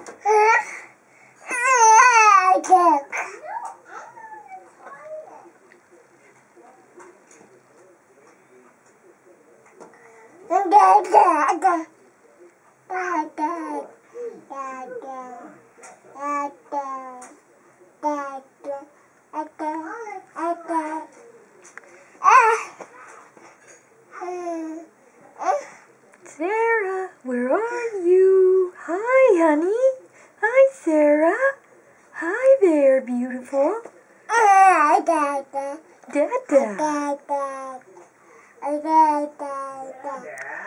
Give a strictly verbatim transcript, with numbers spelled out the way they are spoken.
Sarah, where are you? Hi, honey. Hi, Sarah. Hi there, beautiful. Dada. Dada.